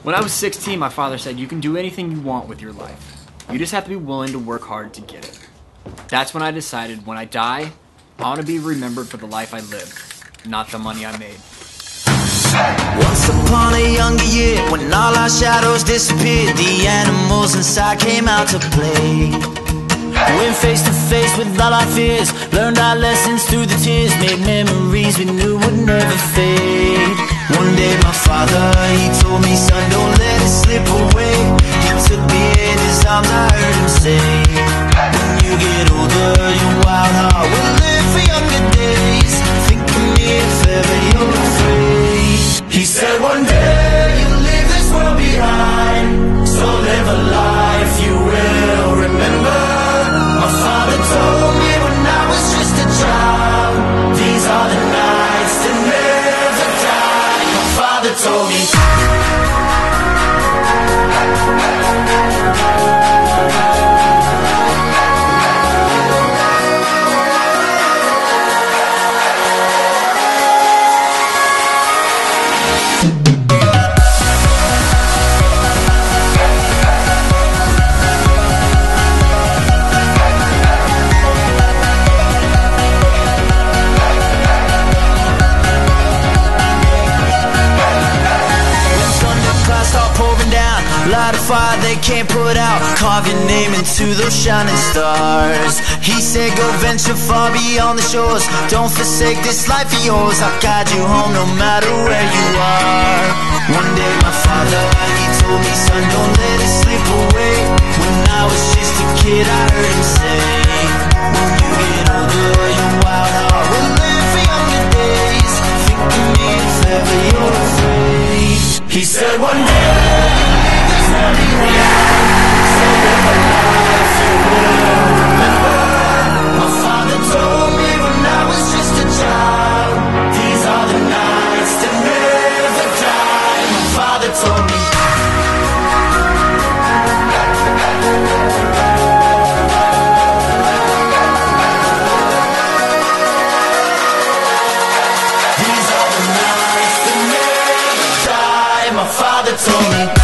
When I was 16, my father said, "You can do anything you want with your life. You just have to be willing to work hard to get it." That's when I decided, when I die, I want to be remembered for the life I lived, not the money I made. Once upon a younger year, when all our shadows disappeared, the animals inside came out to play. Went face to face with all our fears, learned our lessons through the tears, made memories we knew would never fade. One day my father, he told me, "Son, don't let it slip away." He took me in his arms, I heard him say, "When you get older, your wild heart will live for younger days. Think of me if ever you're afraid." He said, "One day you'll leave this world behind, so live a life you will remember." My father told me when I was just a child, "These are the nights that never die." My father told me. Light a fire they can't put out, carve your name into those shining stars. He said, "Go venture far beyond the shores, don't forsake this life of yours. I'll guide you home no matter where you are." One day my father, he told me, "Son, don't let it slip away." When I was just a kid, I heard him say, "When you get older, your wild heart will live for younger days. Think of me if ever you're afraid." He said, "One day my father told me.